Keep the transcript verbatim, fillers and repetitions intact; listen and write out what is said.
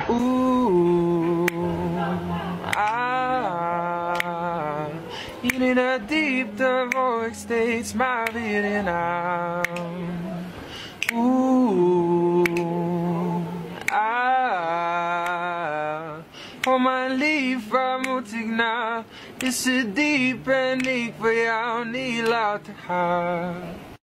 Oeh, ah, hier in de diepte word ik steeds maar weer in aan. Oeh, ah, oh mijn lief, waar moet ik nou? Is het diep en ik wil jou niet laten gaan.